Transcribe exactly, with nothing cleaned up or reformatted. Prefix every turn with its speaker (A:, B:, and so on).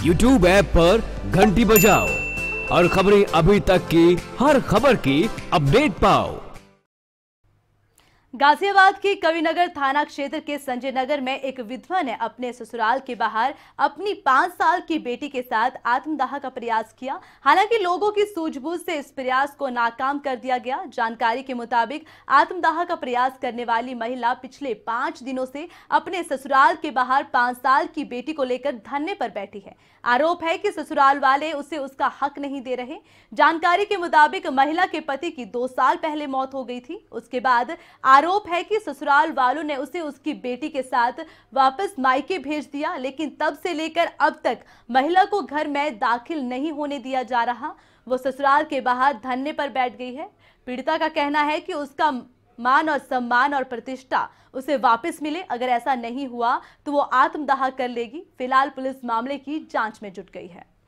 A: YouTube app पर घंटी बजाओ और खबरें अभी तक की हर खबर की अपडेट पाओ।
B: गाजियाबाद की कविनगर थाना क्षेत्र के संजय नगर में एक विधवा ने अपने ससुराल के बाहर अपनी पांच साल की बेटी के साथ आत्मदाह का प्रयास किया। हालांकि लोगों की सूझबूझ से इस प्रयास को नाकाम कर दिया गया। जानकारी के मुताबिक आत्मदाह का प्रयास करने वाली महिला पिछले पांच दिनों से अपने ससुराल के बाहर पांच साल की बेटी को लेकर धरने पर बैठी है। आरोप है कि ससुराल वाले उसे उसका हक नहीं दे रहे। जानकारी के मुताबिक महिला के पति की दो साल पहले मौत हो गई थी। उसके बाद आरोप है कि ससुराल वालों ने उसे उसकी बेटी के साथ वापस मायके भेज दिया, लेकिन तब से लेकर अब तक महिला को घर में दाखिल नहीं होने दिया जा रहा। वो ससुराल के बाहर धरने पर बैठ गई है। पीड़िता का कहना है कि उसका मान और सम्मान और प्रतिष्ठा उसे वापस मिले। अगर ऐसा नहीं हुआ तो वो आत्मदाह कर लेगी। फिलहाल पुलिस मामले की जांच में जुट गई है।